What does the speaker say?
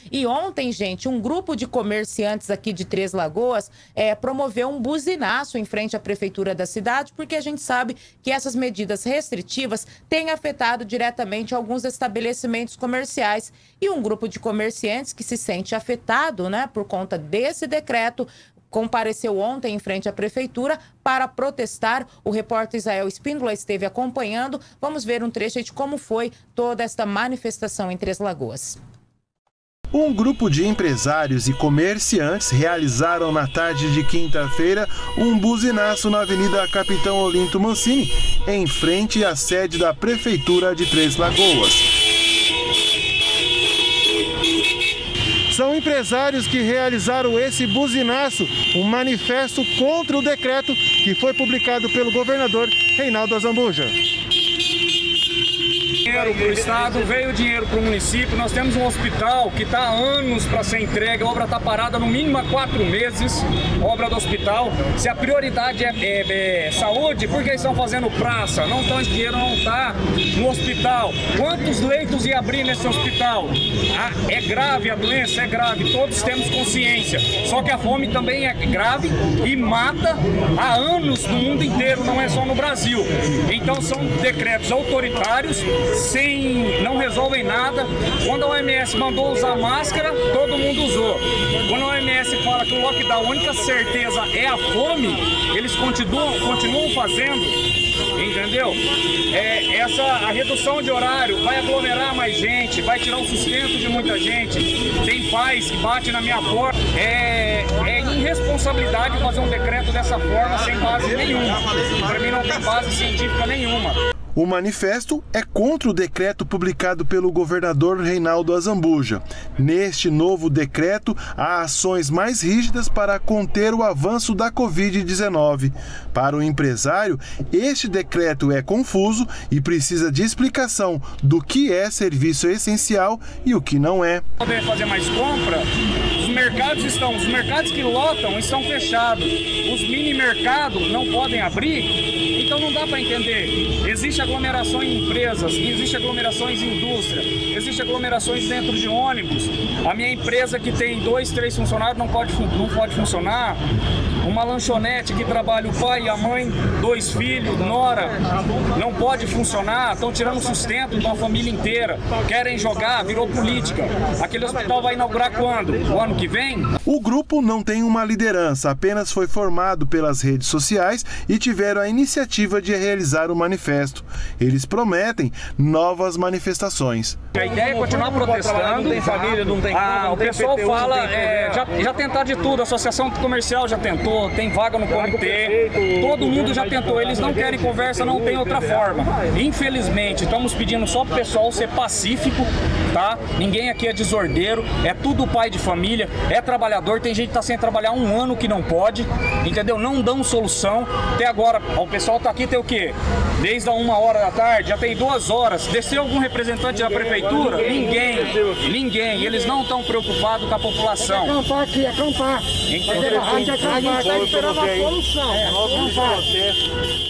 E ontem, gente, um grupo de comerciantes aqui de Três Lagoas promoveu um buzinaço em frente à prefeitura da cidade, porque a gente sabe que essas medidas restritivas têm afetado diretamente alguns estabelecimentos comerciais. E um grupo de comerciantes que se sente afetado, né, por conta desse decreto, compareceu ontem em frente à prefeitura para protestar. O repórter Israel Espíndola esteve acompanhando. Vamos ver um trecho de como foi toda esta manifestação em Três Lagoas. Um grupo de empresários e comerciantes realizaram na tarde de quinta-feira um buzinaço na Avenida Capitão Olinto Mancini, em frente à sede da Prefeitura de Três Lagoas. São empresários que realizaram esse buzinaço, um manifesto contra o decreto que foi publicado pelo governador Reinaldo Azambuja. Dinheiro para o Estado, veio dinheiro para o município. Nós temos um hospital que está há anos para ser entregue, a obra está parada no mínimo há 4 meses, obra do hospital. Se a prioridade é saúde, por que estão fazendo praça? Não estão, esse dinheiro não está no hospital. Quantos leitos ia abrir nesse hospital? É grave a doença, é grave, todos temos consciência. Só que a fome também é grave e mata há anos no mundo inteiro, não é só no Brasil. Então são decretos autoritários, não resolvem nada. Quando a OMS mandou usar máscara, todo mundo usou. Quando a OMS fala que o lockdown, a única certeza é a fome, eles continuam fazendo, entendeu? A redução de horário vai aglomerar mais gente, vai tirar o sustento de muita gente. Tem pais que batem na minha porta. É irresponsabilidade fazer um decreto dessa forma sem base nenhuma. Para mim não tem base científica nenhuma. O manifesto é contra o decreto publicado pelo governador Reinaldo Azambuja. Neste novo decreto, há ações mais rígidas para conter o avanço da Covid-19. Para o empresário, este decreto é confuso e precisa de explicação do que é serviço essencial e o que não é. Poder fazer mais compra, os mercados que lotam estão fechados. Os mini mercados não podem abrir, então não dá para entender. Existe aglomeração em empresas, existe aglomerações em indústria, existe aglomerações dentro de ônibus. A minha empresa que tem 2, 3 funcionários não pode funcionar. Uma lanchonete que trabalha o pai e a mãe, 2 filhos, nora, não pode funcionar. Estão tirando o sustento de uma família inteira. Querem jogar, virou política. Aquele hospital vai inaugurar quando? O ano que vem? O grupo não tem uma liderança, apenas foi formado pelas redes sociais e tiveram a iniciativa de realizar o manifesto. Eles prometem novas manifestações. A ideia é continuar protestando. Não tem família, não tem como, o pessoal fala, já tentaram de tudo, a associação comercial já tentou, tem vaga no comitê, todo mundo já tentou, eles não querem conversa, não tem outra forma. Infelizmente, estamos pedindo só pro pessoal ser pacífico, tá? Ninguém aqui é desordeiro, é tudo pai de família, é trabalhador, tem gente que tá sem trabalhar 1 ano que não pode, entendeu? Não dão solução. Até agora, o pessoal tá aqui tem o quê? Desde a 1h da tarde, já tem 2 horas. Desceu algum representante da prefeitura? Ninguém. Eles não estão preocupados com a população. Acampar aqui, acampar. Entendeu? A gente acampar, tá esperando a solução.